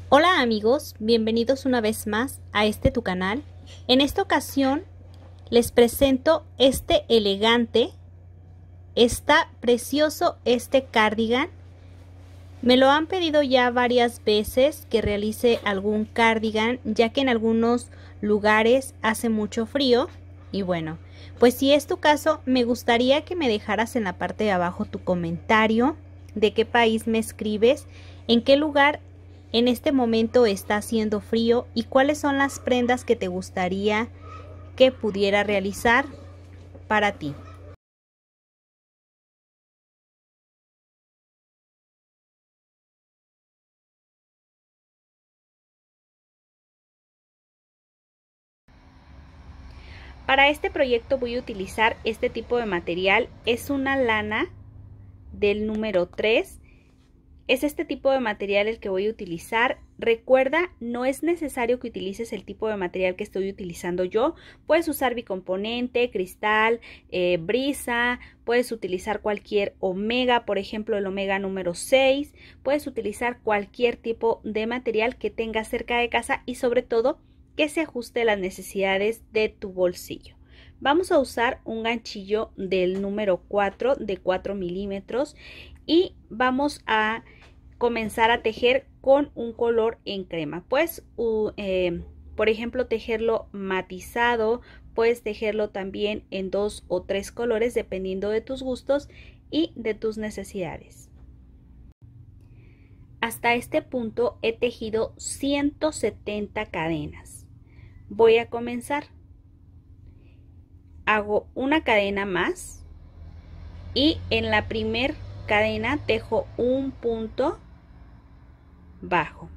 Hola amigos, bienvenidos una vez más a tu canal. En esta ocasión les presento este elegante, está precioso cardigan. Me lo han pedido ya varias veces que realice algún cardigan, ya que en algunos lugares hace mucho frío. Y bueno, pues si es tu caso, me gustaría que me dejaras en la parte de abajo tu comentario, de qué país me escribes, en qué lugar en este momento está haciendo frío y cuáles son las prendas que te gustaría que pudiera realizar para ti. Para este proyecto voy a utilizar este tipo de material. Es una lana del número 3. Es este tipo de material el que voy a utilizar. Recuerda, no es necesario que utilices el tipo de material que estoy utilizando yo. Puedes usar bicomponente, cristal, brisa, puedes utilizar cualquier omega, por ejemplo el omega número 6. Puedes utilizar cualquier tipo de material que tengas cerca de casa y sobre todo que se ajuste a las necesidades de tu bolsillo. Vamos a usar un ganchillo del número 4 de 4 milímetros y vamos a comenzar a tejer con un color en crema. Pues por ejemplo, tejerlo matizado, puedes tejerlo también en 2 o 3 colores dependiendo de tus gustos y de tus necesidades. Hasta este punto he tejido 170 cadenas. Voy a comenzar. Hago una cadena más y en la primer cadena tejo un punto bajo,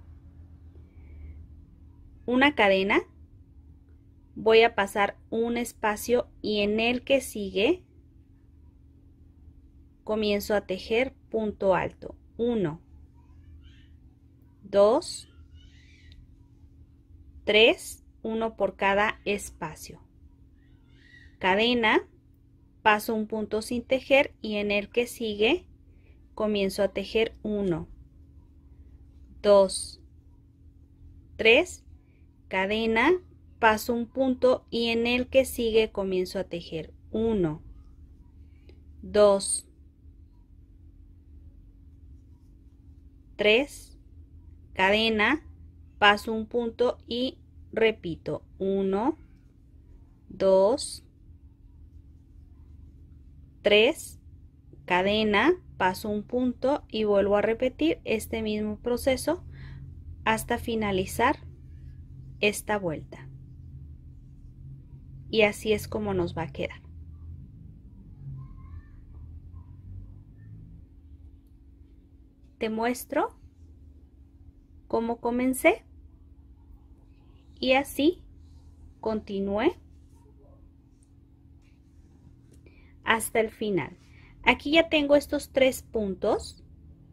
una cadena, voy a pasar un espacio y en el que sigue comienzo a tejer punto alto, 1, 2, 3, uno por cada espacio, cadena, paso un punto sin tejer y en el que sigue comienzo a tejer 1, 2, 3, cadena, paso un punto y en el que sigue comienzo a tejer 1, 2, 3, cadena, paso un punto y repito 1, 2, 3, cadena, paso un punto y vuelvo a repetir este mismo proceso hasta finalizar esta vuelta. Y así es como nos va a quedar. Te muestro cómo comencé y así continué hasta el final. Aquí ya tengo estos 3 puntos.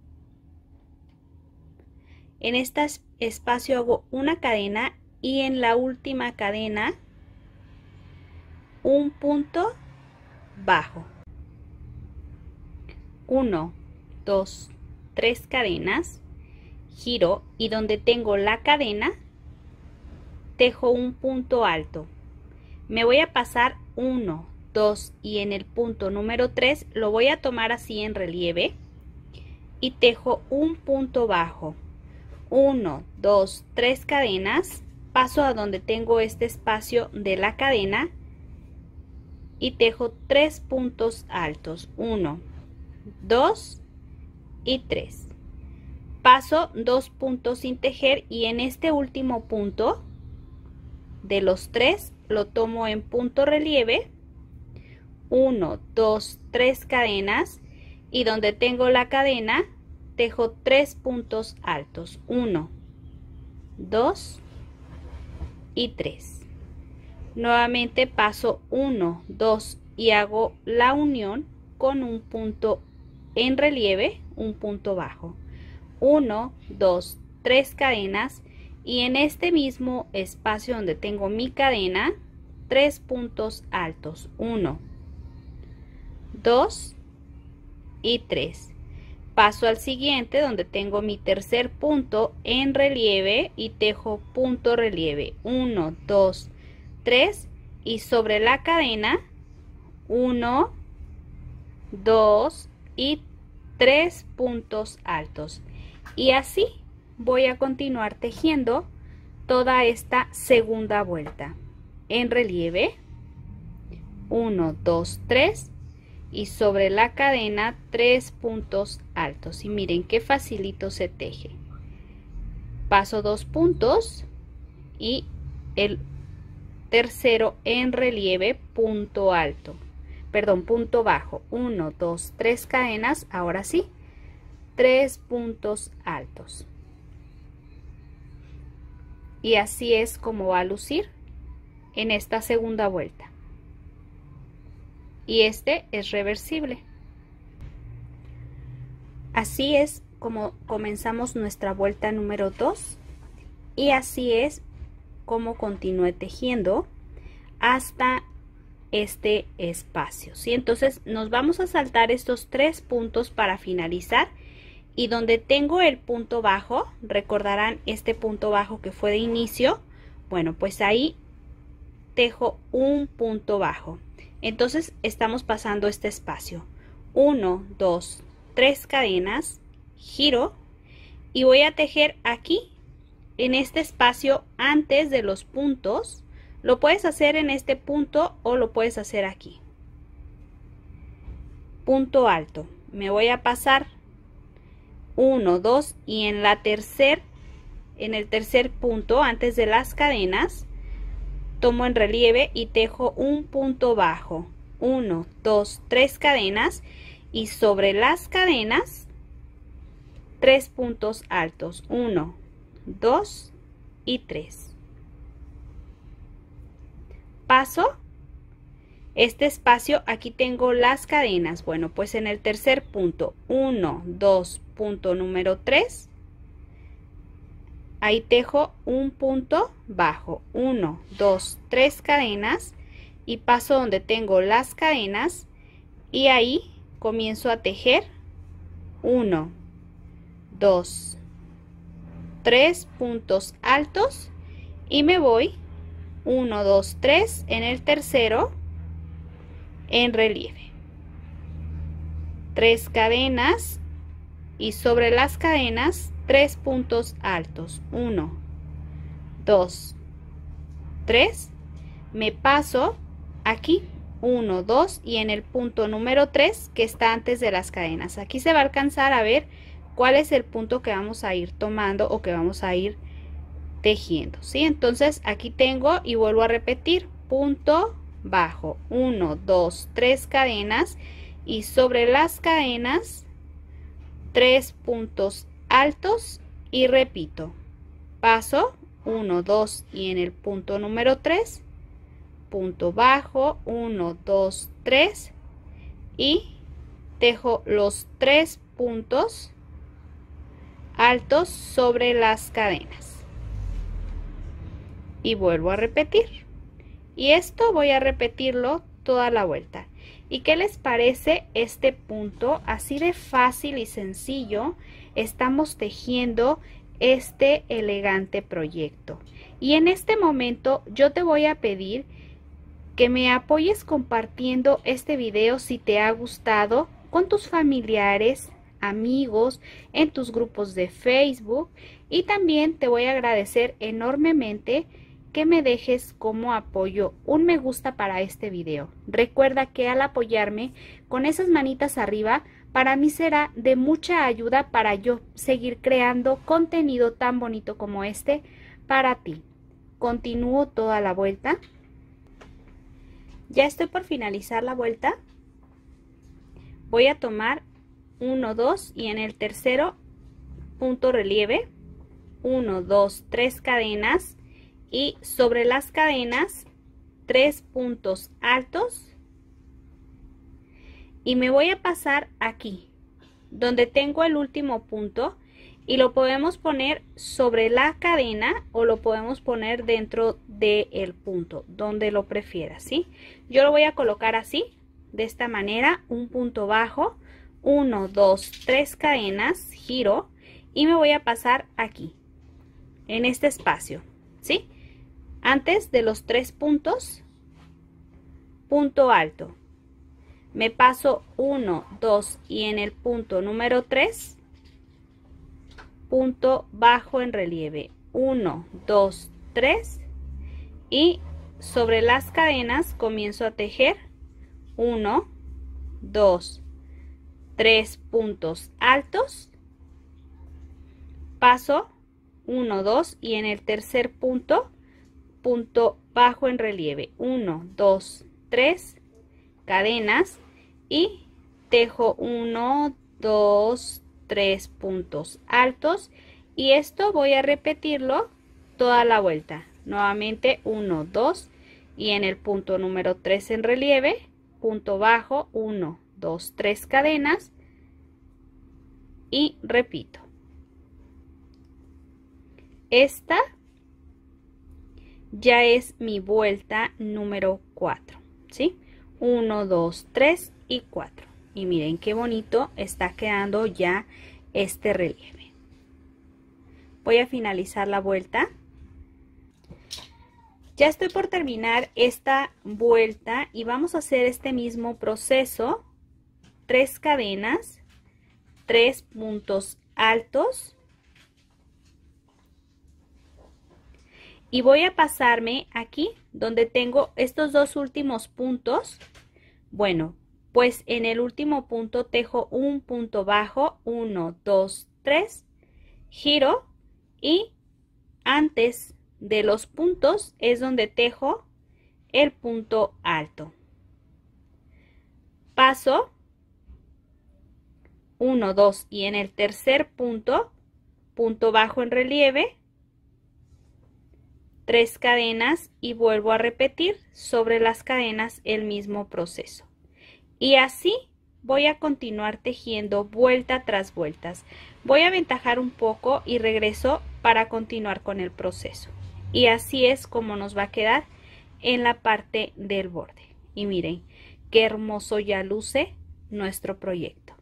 En este espacio hago una cadena y en la última cadena un punto bajo. 1, 2, 3 cadenas, giro y donde tengo la cadena tejo un punto alto. Me voy a pasar 1, 2 y en el punto número 3 lo voy a tomar así en relieve y tejo un punto bajo. 1, 2, 3 cadenas, paso a donde tengo este espacio de la cadena y tejo 3 puntos altos, 1, 2 y 3. Paso 2 puntos sin tejer y en este último punto de los 3 lo tomo en punto relieve, 1, 2, 3 cadenas y donde tengo la cadena tejo 3 puntos altos, 1, 2 y 3. Nuevamente paso 1, 2 y hago la unión con un punto en relieve, un punto bajo, 1, 2, 3 cadenas y en este mismo espacio donde tengo mi cadena 3 puntos altos, 1, 2 y 3. Paso al siguiente donde tengo mi tercer punto en relieve y tejo punto relieve 1, 2, 3 y sobre la cadena 1, 2 y 3 puntos altos. Y así voy a continuar tejiendo toda esta segunda vuelta. En relieve 1, 2, 3 y sobre la cadena 3 puntos altos. Y miren qué facilito se teje. Paso 2 puntos y el tercero en relieve, punto alto, perdón, punto bajo, 1, 2, 3 cadenas, ahora sí, 3 puntos altos. Y así es como va a lucir en esta segunda vuelta. Y este es reversible. Así es como comenzamos nuestra vuelta número 2 y así es como continúe tejiendo hasta este espacio, ¿sí? Entonces nos vamos a saltar estos 3 puntos para finalizar y donde tengo el punto bajo, recordarán este punto bajo que fue de inicio, bueno, pues ahí tejo un punto bajo. Entonces estamos pasando este espacio, 1, 2, 3 cadenas, giro y voy a tejer aquí en este espacio antes de los puntos. Lo puedes hacer en este punto o lo puedes hacer aquí. Punto alto, me voy a pasar 1, 2 y en el tercer punto antes de las cadenas tomo en relieve y tejo un punto bajo, 1, 2, 3 cadenas y sobre las cadenas 3 puntos altos, 1, 2 y 3. Paso este espacio, aquí tengo las cadenas, bueno, pues en el tercer punto, 1, 2, punto número 3, ahí tejo un punto bajo, 1, 2, 3 cadenas y paso donde tengo las cadenas y ahí comienzo a tejer 1, 2, 3 puntos altos y me voy 1, 2, 3 en el tercero en relieve, 3 cadenas y sobre las cadenas 3 puntos altos, 1, 2, 3, me paso aquí 1, 2 y en el punto número 3 que está antes de las cadenas. Aquí se va a alcanzar a ver cuál es el punto que vamos a ir tomando o que vamos a ir tejiendo, ¿sí? Entonces aquí tengo y vuelvo a repetir, punto bajo, 1, 2, 3 cadenas y sobre las cadenas 3 puntos altos y repito, paso 1, 2 y en el punto número 3 punto bajo, 1, 2, 3 y tejo los 3 puntos altos sobre las cadenas y vuelvo a repetir. Y esto voy a repetirlo toda la vuelta. ¿Y qué les parece este punto? Así de fácil y sencillo estamos tejiendo este elegante proyecto. Y en este momento yo te voy a pedir que me apoyes compartiendo este video si te ha gustado con tus familiares, amigos, en tus grupos de Facebook. Y también te voy a agradecer enormemente que me dejes como apoyo un me gusta para este video. Recuerda que al apoyarme con esas manitas arriba, para mí será de mucha ayuda para yo seguir creando contenido tan bonito como este para ti. Continúo toda la vuelta. Ya estoy por finalizar la vuelta. Voy a tomar 1, 2 y en el tercero punto relieve, 1, 2, 3 cadenas y sobre las cadenas 3 puntos altos y me voy a pasar aquí donde tengo el último punto y lo podemos poner sobre la cadena o lo podemos poner dentro del punto donde lo prefieras, ¿sí? Yo lo voy a colocar así, de esta manera, un punto bajo, 1, 2, 3 cadenas, giro y me voy a pasar aquí, en este espacio, ¿sí? Antes de los 3 puntos, punto alto. Me paso 1, 2 y en el punto número 3, punto bajo en relieve. 1, 2, 3 y sobre las cadenas comienzo a tejer 1, 2, 3 puntos altos, paso 1, 2 y en el tercer punto, punto bajo en relieve. 1, 2, 3 cadenas y tejo 1, 2, 3 puntos altos y esto voy a repetirlo toda la vuelta. Nuevamente 1, 2 y en el punto número 3 en relieve, punto bajo, 1, 2, 3 cadenas y repito. Esta ya es mi vuelta número 4, ¿sí? 1, 2, 3 y 4. Y miren qué bonito está quedando ya este relieve. Voy a finalizar la vuelta. Ya estoy por terminar esta vuelta y vamos a hacer este mismo proceso. 3 cadenas, 3 puntos altos. Y voy a pasarme aquí donde tengo estos dos últimos puntos. Bueno, pues en el último punto tejo un punto bajo, 1, 2, 3, giro y antes de los puntos es donde tejo el punto alto. Paso 1, 2 y en el tercer punto, punto bajo en relieve, 3 cadenas y vuelvo a repetir sobre las cadenas el mismo proceso. Y así voy a continuar tejiendo vuelta tras vueltas. Voy a aventajar un poco y regreso para continuar con el proceso. Y así es como nos va a quedar en la parte del borde. Y miren qué hermoso ya luce nuestro proyecto.